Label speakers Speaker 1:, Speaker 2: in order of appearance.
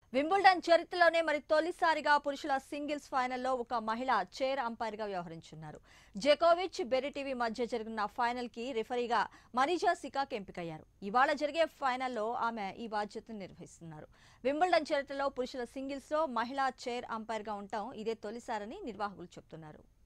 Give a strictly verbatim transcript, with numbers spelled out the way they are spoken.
Speaker 1: Wimbledon చరిత్రలోనే మరి తొలిసారిగా పురుషుల సింగిల్స్ ఫైనల్లో ఒక మహిళ చైర్ అంపైర్ గా వ్యవహరించున్నారు. జకోవిచ్ బెరెటివి మధ్య జరిగిన ఫైనల్ కి రిఫరీగా మరిజా సికాక్ ఎంపికయ్యారు. ఇవాళ జరిగే ఫైనల్లో ఆమె ఈ బాధ్యతను నిర్వహిస్తున్నారు. వింబుల్డన్ చరిత్రలో పురుషుల సింగిల్స్ లో మహిళా చైర్ అంపైర్ గా ఉండటం ఇదే తొలిసారని నిర్వాహకులు చెబుతున్నారు.